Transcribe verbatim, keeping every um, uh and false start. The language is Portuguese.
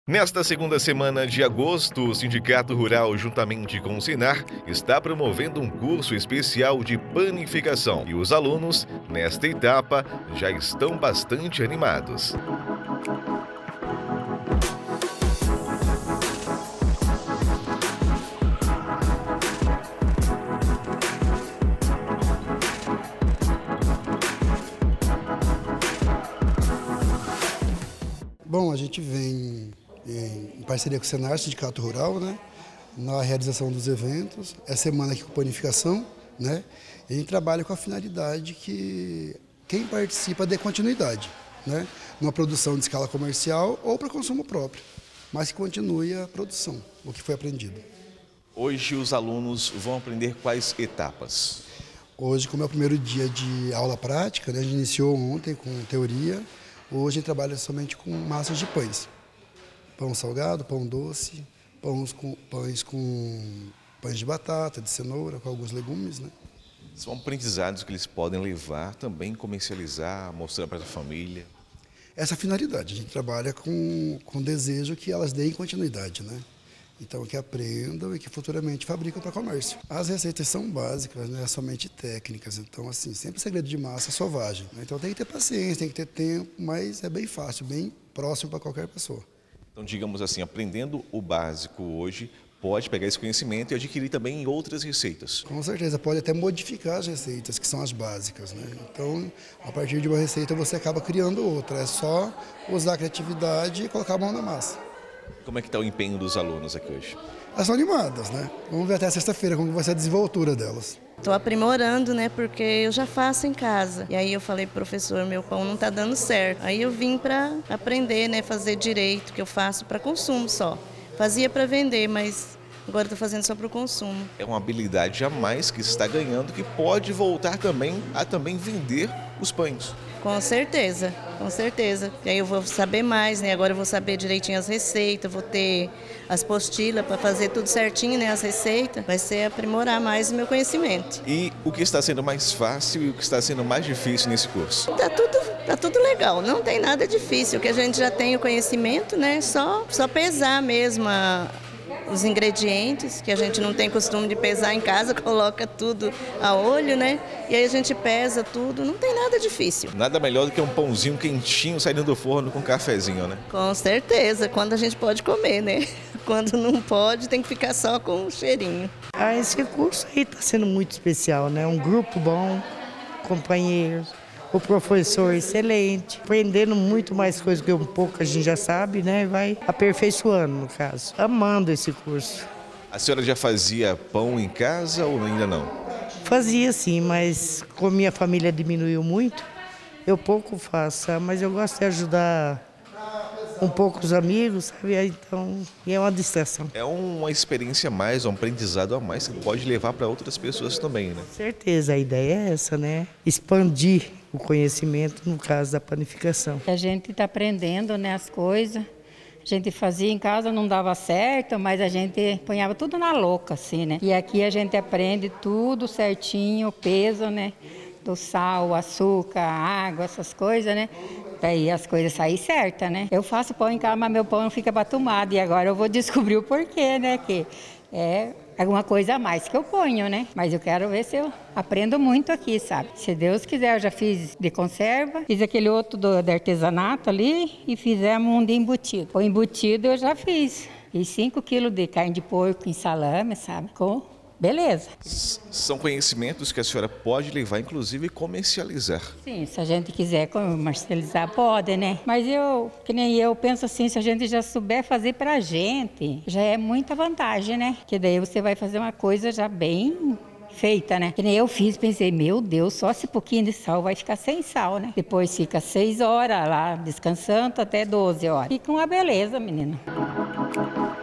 Nesta segunda semana de agosto, o Sindicato Rural, juntamente com o Sinar, está promovendo um curso especial de panificação. E os alunos, nesta etapa, já estão bastante animados. Bom, a gente vem em parceria com o Senar, Sindicato Rural, né, na realização dos eventos. É semana aqui com panificação, né, e a gente trabalha com a finalidade que quem participa dê continuidade, né, numa produção de escala comercial ou para consumo próprio, mas que continue a produção, o que foi aprendido. Hoje os alunos vão aprender quais etapas? Hoje, como é o primeiro dia de aula prática, né, a gente iniciou ontem com teoria. Hoje a gente trabalha somente com massas de pães. Pão salgado, pão doce, pães com, pães com pães de batata, de cenoura, com alguns legumes, né? São aprendizados que eles podem levar, também comercializar, mostrar para a família. Essa é a finalidade, a gente trabalha com, com desejo que elas deem continuidade, né? Então, que aprendam e que futuramente fabricam para comércio. As receitas são básicas, né? Somente técnicas. Então, assim, sempre segredo de massa é sovagem, né? Então, tem que ter paciência, tem que ter tempo, mas é bem fácil, bem próximo para qualquer pessoa. Então, digamos assim, aprendendo o básico hoje, pode pegar esse conhecimento e adquirir também em outras receitas. Com certeza, pode até modificar as receitas, que são as básicas, né? Então, a partir de uma receita, você acaba criando outra. É só usar a criatividade e colocar a mão na massa. Como é que está o empenho dos alunos aqui hoje? Elas são animadas, né? Vamos ver até sexta-feira como vai ser a desenvoltura delas. Estou aprimorando, né? Porque eu já faço em casa. E aí eu falei pro professor, meu pão não está dando certo. Aí eu vim para aprender, né? Fazer direito, que eu faço para consumo só. Fazia para vender, mas agora estou fazendo só para o consumo. É uma habilidade a mais que se está ganhando, que pode voltar também a também vender os pães. Com certeza, com certeza. E aí eu vou saber mais, né? Agora eu vou saber direitinho as receitas, vou ter as postilas para fazer tudo certinho, né? As receitas. Vai ser aprimorar mais o meu conhecimento. E o que está sendo mais fácil e o que está sendo mais difícil nesse curso? Tá tudo, tá tudo legal, não tem nada difícil, que a gente já tem o conhecimento, né? Só, só pesar mesmo a... os ingredientes, que a gente não tem costume de pesar em casa, coloca tudo a olho, né? E aí a gente pesa tudo, não tem nada difícil. Nada melhor do que um pãozinho quentinho saindo do forno com um cafezinho, né? Com certeza, quando a gente pode comer, né? Quando não pode, tem que ficar só com o cheirinho. Ah, esse curso aí está sendo muito especial, né? Um grupo bom, companheiros. O professor excelente, aprendendo muito mais coisas que um pouco a gente já sabe, né? Vai aperfeiçoando, no caso. Amando esse curso. A senhora já fazia pão em casa ou ainda não? Fazia sim, mas como minha família diminuiu muito, eu pouco faço, sabe? Mas eu gosto de ajudar um pouco os amigos, sabe? Então, é uma distração. É uma experiência a mais, um aprendizado a mais que pode levar para outras pessoas também, né? Com certeza, a ideia é essa, né? Expandir o conhecimento no caso da panificação. A gente está aprendendo, né, as coisas. A gente fazia em casa, não dava certo, mas a gente ponhava tudo na louca, assim, né? E aqui a gente aprende tudo certinho, o peso, né? Do sal, açúcar, água, essas coisas, né? Daí as coisas saem certas, né? Eu faço pão em casa, mas meu pão não fica batumado. E agora eu vou descobrir o porquê, né? Que é alguma coisa a mais que eu ponho, né? Mas eu quero ver se eu aprendo muito aqui, sabe? Se Deus quiser, eu já fiz de conserva, fiz aquele outro do, de artesanato ali e fizemos um de embutido. O embutido eu já fiz. E cinco quilos de carne de porco em salame, sabe? Com beleza. São conhecimentos que a senhora pode levar, inclusive, e comercializar. Sim, se a gente quiser comercializar, pode, né? Mas eu, que nem eu, penso assim, se a gente já souber fazer pra gente, já é muita vantagem, né? Que daí você vai fazer uma coisa já bem feita, né? Que nem eu fiz, pensei, meu Deus, só esse pouquinho de sal vai ficar sem sal, né? Depois fica seis horas lá, descansando até doze horas. Fica uma beleza, menina.